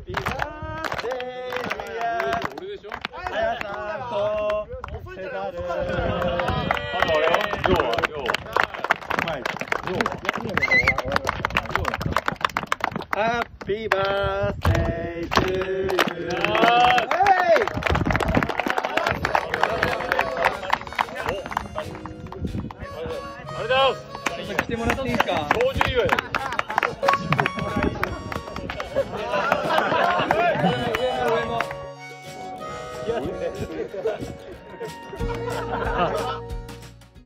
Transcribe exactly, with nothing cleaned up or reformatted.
ピーバースデー俺でしょあやさんとペダルあと俺はようはよううまいようはハッピーバースデートゥー